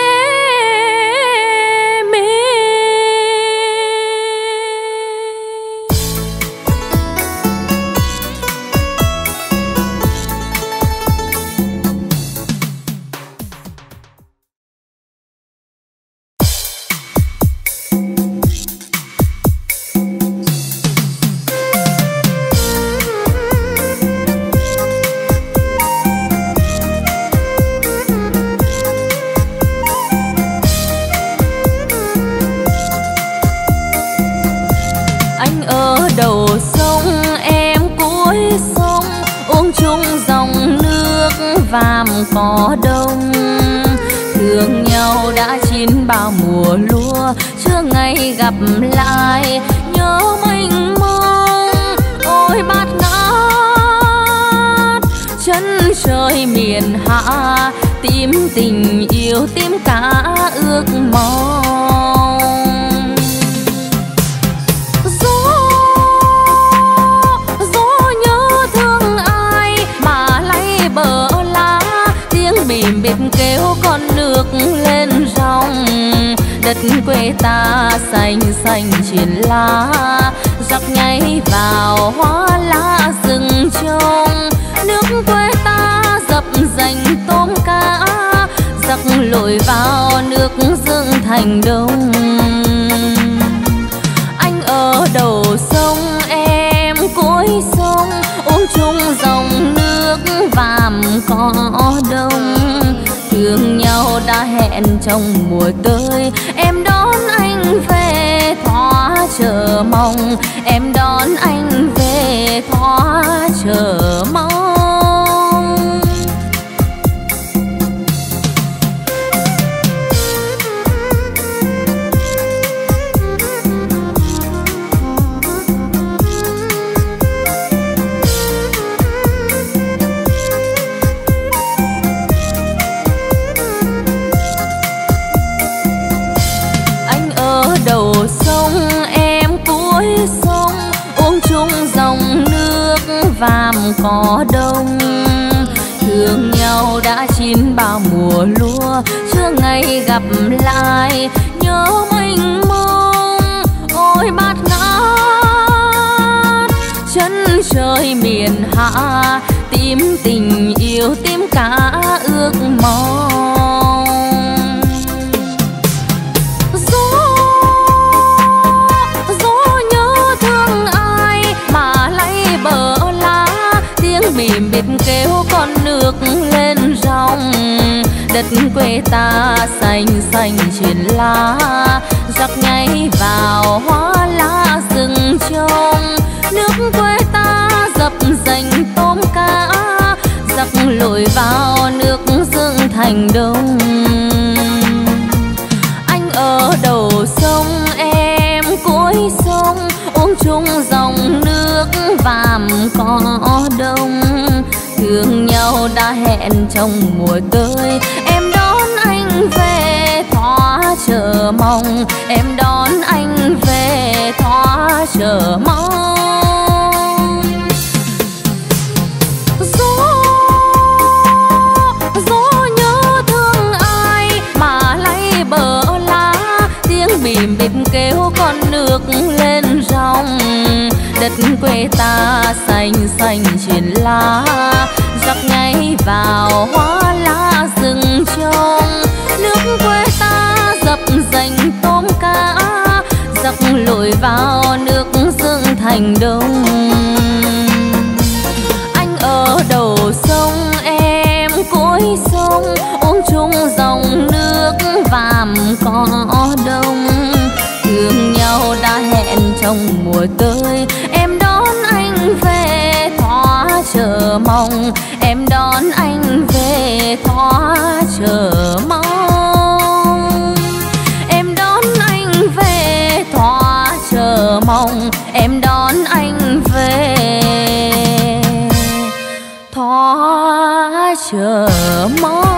mình. Anh ở đầu sông em cuối sông, uống chung dòng nước vàm cỏ đông. Thương nhau đã chín bao mùa lúa, chưa ngày gặp lại nhớ mênh mông. Ôi bát ngát chân trời miền hạ, tim tình yêu tim cả ước mong. Gió nhớ thương ai mà lay bờ lá, tiếng bìm bịp kêu con nước lên ròng. Đất quê ta xanh xanh triển lá, giặc nháy vào hoa lá rừng trông. Nước quê ta dập dành tôm cá, giặc lội vào nước dựng thành đông. Anh ở đầu sông em cuối sông, uống chung dòng nước vàm cỏ đông. Thương nhau đã hẹn trong mùa tới, em đón anh về thỏa chờ mong. Em đón anh về thỏa chờ mong. cỏ đông. Thương nhau đã chín bao mùa lúa, chưa ngày gặp lại nhớ mênh mông. Ôi bát ngát chân trời miền Hạ, tìm tình yêu tìm cả ước mong. Gió nhớ thương ai mà lay bờ lá, tiếng mỉm biệt kêu con nước lên ròng. Đất quê ta xanh xanh trên lá, giặc nhảy vào hoa lá rừng trông. Nước quê ta dập dành tôm cá, giặc lội vào nước dựng thành đông. Anh ở đầu sông em cuối sông, uống chung dòng nước vàm cỏ đông. Thương nhau đã hẹn trong mùa tới, em đón anh về thỏa chờ mong. Em đón anh về thỏa chờ mong. Gió nhớ thương ai mà lay bờ lá, tiếng mỉm biệt kêu con nước lên ròng. Đất quê ta xanh xanh trên lá, giặc nhảy vào hoa lá rừng trông. Nước quê ta dập dành tôm cá, giặc lội vào nước dựng thành đông. Anh ở đầu sông em cuối sông, uống chung dòng nước vàm cỏ đông. Thương nhau đã hẹn trong mùa tới, em đón anh về thỏa chờ mong. Em đón anh về thỏa chờ mong. Em đón anh về thỏa chờ mong. Em đón anh về thỏa chờ mong.